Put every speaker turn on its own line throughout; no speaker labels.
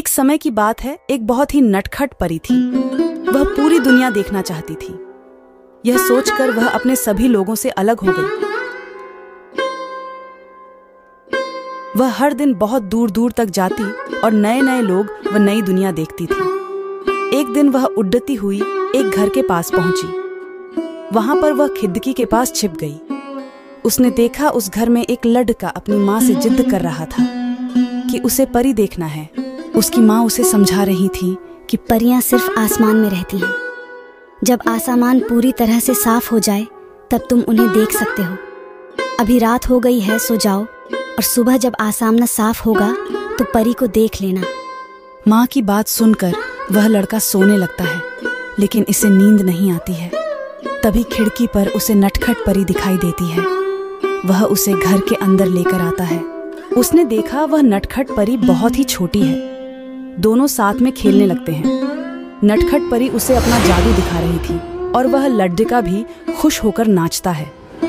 एक समय की बात है, एक बहुत ही नटखट परी थी। वह पूरी दुनिया देखना चाहती थी। यह सोचकर वह अपने सभी लोगों से अलग हो गई। वह हर दिन बहुत दूर दूर तक जाती और नए नए लोग व नई दुनिया देखती थी। एक दिन वह उड़ती हुई एक घर के पास पहुंची। वहां पर वह खिड़की के पास छिप गई। उसने देखा उस घर में एक लड़का अपनी माँ से जिद कर रहा था कि उसे परी देखना है। उसकी माँ उसे समझा रही थी
कि परियां सिर्फ आसमान में रहती हैं। जब आसमान पूरी तरह से साफ हो जाए तब तुम उन्हें देख सकते हो। अभी रात हो गई है, सो जाओ और सुबह जब आसमान साफ होगा तो परी को देख लेना।
माँ की बात सुनकर वह लड़का सोने लगता है, लेकिन इसे नींद नहीं आती है। तभी खिड़की पर उसे नटखट परी दिखाई देती है। वह उसे घर के अंदर लेकर आता है। उसने देखा वह नटखट परी बहुत ही छोटी है। दोनों साथ में खेलने लगते हैं। नटखट परी उसे अपना जादू दिखा रही थी और वह लड़का भी खुश होकर नाचता है।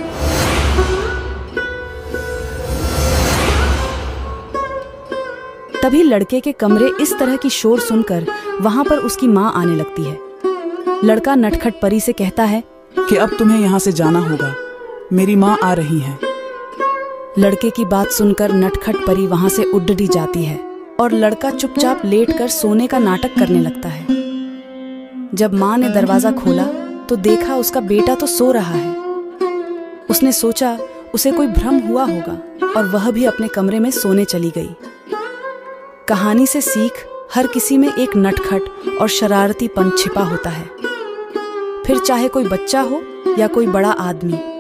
तभी लड़के के कमरे इस तरह की शोर सुनकर वहां पर उसकी माँ आने लगती है। लड़का नटखट परी से कहता है
कि अब तुम्हें यहाँ से जाना होगा, मेरी माँ आ रही है।
लड़के की बात सुनकर नटखट परी वहां से उड़ जाती है और लड़का चुपचाप लेटकर सोने का नाटक करने लगता है। जब माँ ने दरवाजा खोला तो देखा उसका बेटा तो सो रहा है। उसने सोचा उसे कोई भ्रम हुआ होगा और वह भी अपने कमरे में सोने चली गई। कहानी से सीख, हर किसी में एक नटखट और शरारतीपन छिपा होता है, फिर चाहे कोई बच्चा हो या कोई बड़ा आदमी।